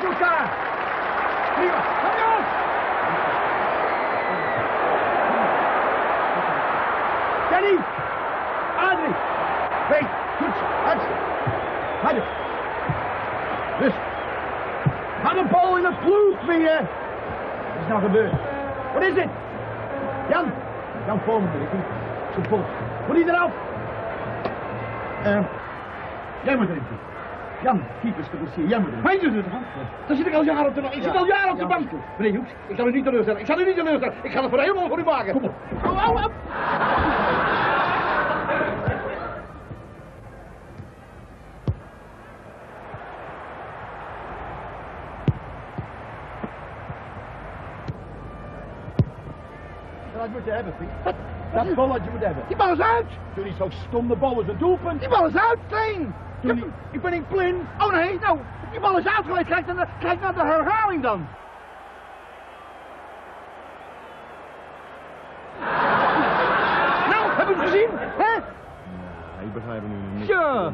elkaar. Prima, kom je op! Danny! Adrie! Weet, goed, harder. Dus, ga de bal in het vloed weer. Wat is nou gebeurd? Wat is dit? Jan Vorm, zijn pols. Moet hij eraf? Jij moet erin. Jan, keepers, jij moet erin. Weet je het, man? Daar zit ik al jaren op de bank. Ik zit al jaren op de bank. Meneer Hoeks, ik zal u niet teleurstellen. Ik ga het voor helemaal voor u maken. Kom op. Au. Dat moet je hebben, Piet. Dat balletje moet hebben. Die bal is uit! Doe niet zo stom, de bal is een doelpunt. Die bal is uit, Klein! Ik ben niet blind. Oh nee, nou, die bal is uitgeleid. Kijk naar de herhaling dan. Nou, heb je het gezien? Hè? Ja, ik begrijp het nu niet. Ja.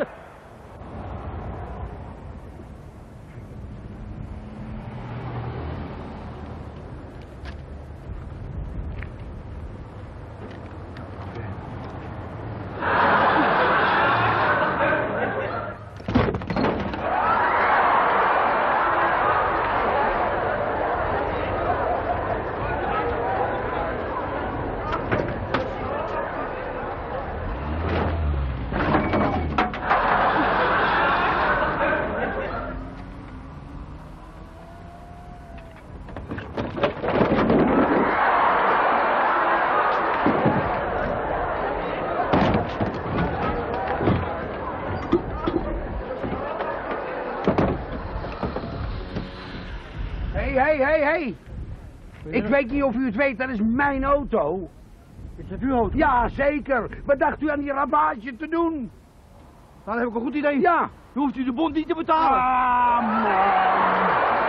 Hey. Ik weet niet of u het weet, dat is mijn auto. Is dat uw auto? Ja, zeker. Wat dacht u aan die ravage te doen? Nou, dan heb ik een goed idee. Ja. Dan hoeft u de bond niet te betalen. Ah, man.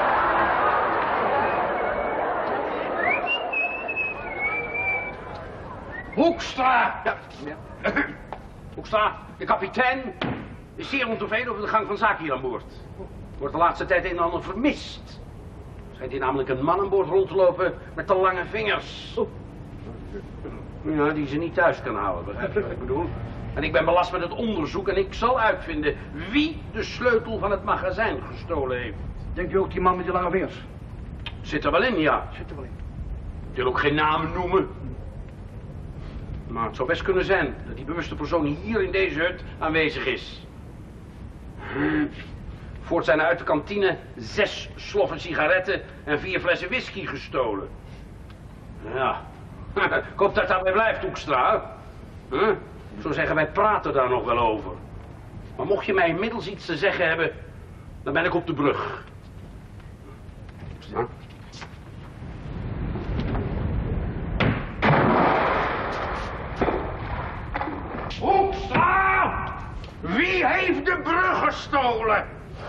Hoekstra! Ja. Hoekstra, de kapitein is zeer ontevreden over de gang van zaken hier aan boord. Wordt de laatste tijd een en ander vermist. Schijnt hier namelijk een man aan boord rond te lopen met te lange vingers. Ja, die ze niet thuis kan houden, begrijp je wat ik bedoel? En ik ben belast met het onderzoek en ik zal uitvinden wie de sleutel van het magazijn gestolen heeft. Denkt u ook die man met die lange vingers? Zit er wel in, ja. Zit er wel in. Ik wil ook geen namen noemen. Maar het zou best kunnen zijn dat die bewuste persoon hier in deze hut aanwezig is. Voort zijn er uit de kantine 6 sloffen sigaretten en 4 flessen whisky gestolen. Ja, ik hoop dat het daarbij blijft, Hoekstra. Huh? Ik zou zeggen, wij praten daar nog wel over. Maar mocht je mij inmiddels iets te zeggen hebben, dan ben ik op de brug. Huh? Hoekstra! Wie heeft de brug gestolen?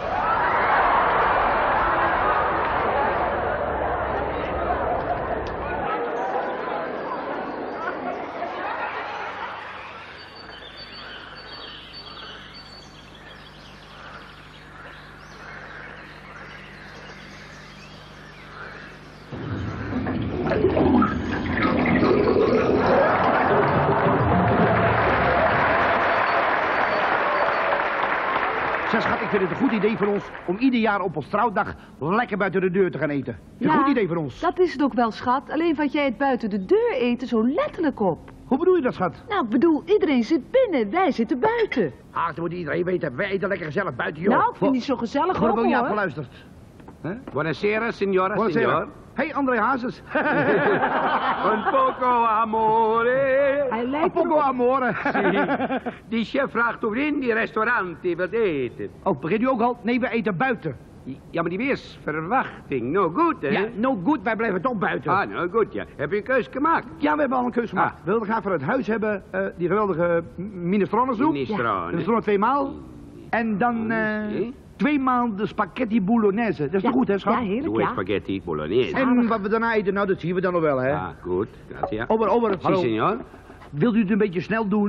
Schat, ik vind het een goed idee van ons om ieder jaar op ons trouwdag lekker buiten de deur te gaan eten. Een goed idee van ons. Dat is het ook wel, schat. Alleen vat jij het buiten de deur eten zo letterlijk op. Hoe bedoel je dat, schat? Nou, ik bedoel, iedereen zit binnen, wij zitten buiten. Ach, dat moet iedereen weten. Wij eten lekker gezellig buiten, joh. Nou, ik vind het niet zo gezellig Waar ook, wil je hoor. afgeluisterd? Buonasera, signora, Buonasera. signor. Hey, André Hazes. Un poco amore. Hij Een lijkt poco erop. amore. Die chef vraagt of in die restauranten wilt eten. Oh, begint u ook al? Nee, we eten buiten. Ja, maar die weersverwachting, no good, hè? Ja, no good, wij blijven toch buiten. Ah, no good, ja. Heb je een keus gemaakt? Ja, we hebben al een keuze gemaakt. We wilden graag voor het huis hebben die geweldige minestrone-soep. Minestrone. Minestrone 2 maal. En dan 2 maal de spaghetti bolognese. Dat is toch goed, hè, schat? Ja, heerlijk, Doe ja. spaghetti bolognese. En wat we daarna eten, nou, dat zien we dan nog wel, hè? Ah, goed. Grazie. Over, Si, hallo. signor. Wilt u het een beetje snel doen?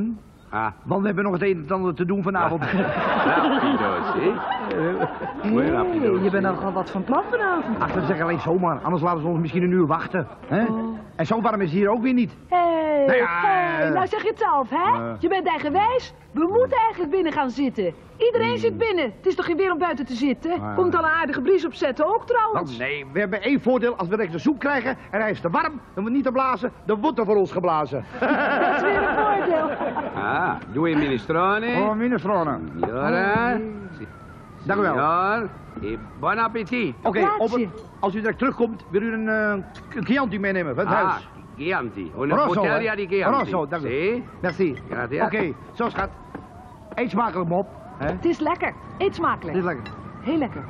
Want we hebben nog het een en ander te doen vanavond. Rapido's, hè? Mooi rapido's. Je bent nogal wat van plan vanavond. Ach, dat zeg ik alleen zomaar. Anders laten ze ons misschien een uur wachten. Hè? En zo warm is het hier ook weer niet. Hé, Nou ja, nou zeg je het zelf, hè? Je bent eigenwijs. We moeten eigenlijk binnen gaan zitten. Iedereen zit binnen. Het is toch geen weer om buiten te zitten? Komt al een aardige bries opzetten ook trouwens. Nee, we hebben één voordeel. Als we direct de soep krijgen en hij is te warm, dan wordt niet te blazen, dan wordt er voor ons geblazen. Dat is weer een voordeel. Due minestrone. minestrone. Signora. Dank u wel. Signor. E buon appetit. Oké, Grazie. als u direct terugkomt, wil u een Chianti meenemen van het huis. Chianti. Una Rosso, bottiglia hè? di Chianti. Rosso, dank u. Sì. Merci. Grazie. Oké, zo schat. Eet smakelijk, mop. Hè? Het is lekker. Eet smakelijk. Dit is lekker. Heel lekker.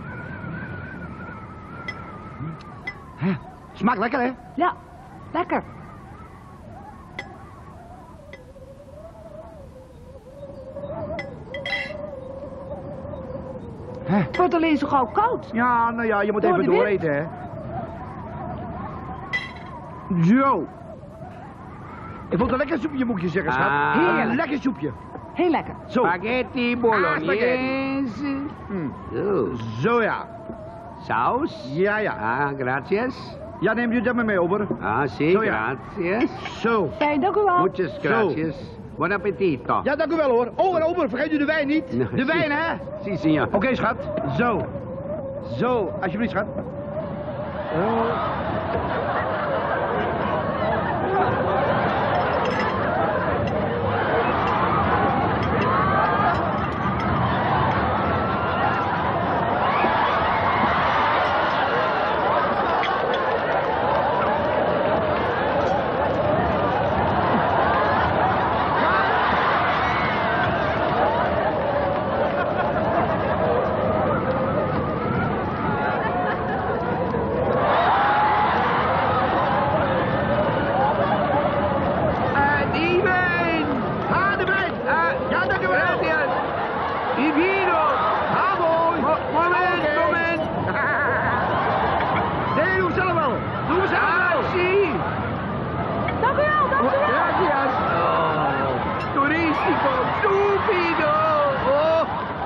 Hè? Smaakt lekker, hè? Ja, lekker. Hè? Het wordt alleen zo gauw koud. Ja, nou ja, je moet Door even de wind. dooreten, hè? Zo. Ik vond een lekker soepje, moet ik je zeggen, schat. Heerlijk. Een lekker soepje. Heel lekker. Zo. Spaghetti bolognese. Zo. Zo, ja. Saus. Ja, ja. Gracias. Ja, neemt u dat maar mee, ober. Sì, Zo, ja. gracias. Zo. Fijn, dank u wel. Muchas gracias. Buon appetito. Ja, dank u wel, hoor. Oh, en ober, vergeet u de wijn niet. Nou, De wijn, hè? Sì, signor. Oké, schat. Zo. Zo. Alsjeblieft, schat. Die wijn. Ah, de wijn. Ja, dank u wel. Gracias. Die vino. Mooi. Moment, Oké. moment. Nee, doe zelf wel. Doe zelf wel. Sì. Dank u wel, dank u wel. Gracias. Turistico. Stupido. Oh.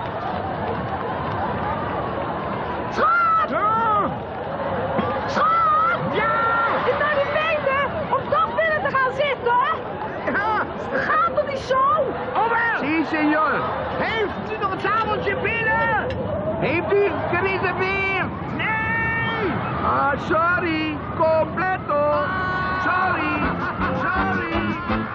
Schat! Schat! Ja! Is nou niet beter om toch binnen te gaan zitten, hè? Ja. Gaat toch niet zo? Ober. Sì, signor. Heeft u nog het tafeltje binnen? Heeft u gereserveerd? Nee. Sorry. Completo. Sorry. Sorry.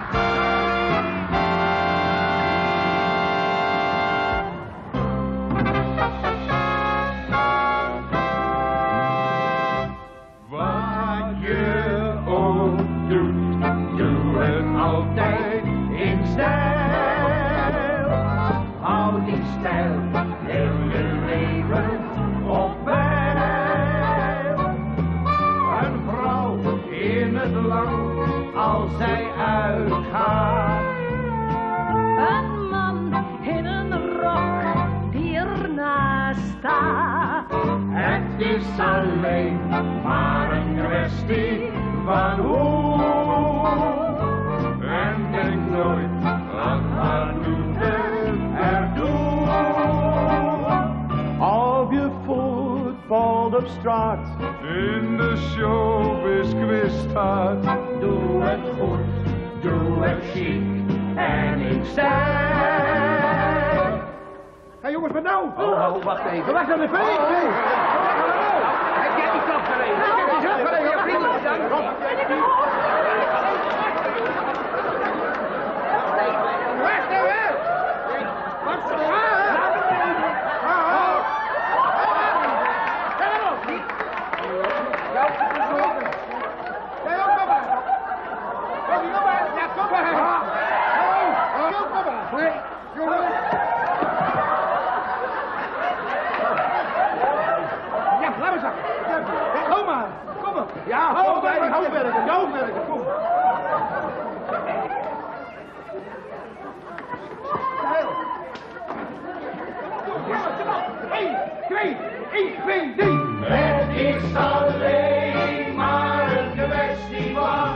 Wat je ook doet, doe het altijd in stijl. Hou die stijl heel je leven op peil. Een vrouw in het land, als zij uitgaat. Een man in een rok die ernaast staat. Het is alleen maar een kwestie van hoe. En denk nooit aan haar doeten erdoor. Of je voetbalt op straat, in de showbiz staat. Doe het goed, doe het chic en in stijl. Hé, jongens, wat nou? Oh, wacht even. Wacht dan even. Hey. Heb jij die klap gereden? Ik heb die klap gereden. Ja, vriendelijk bedankt. Wacht nou, hè. Wacht nou, Ja, laat maar zakken. Kom maar, kom maar. Ja, hou werken, kom. Eén, twee, 1, 2, 3. Het is alleen maar een kwestie van